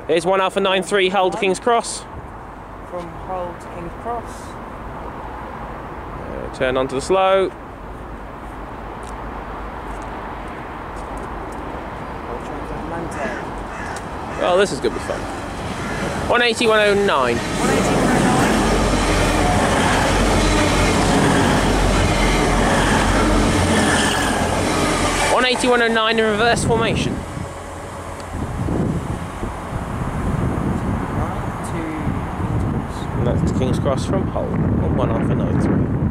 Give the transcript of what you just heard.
Here's 1 Alpha 93, Hull to King's Cross. From Hull to King's Cross. Turn onto the slow. Oh, this is going to be fun. 180, 109. 180, 109 in reverse formation. And that's to King's Cross from Hull on 1 Alpha 93.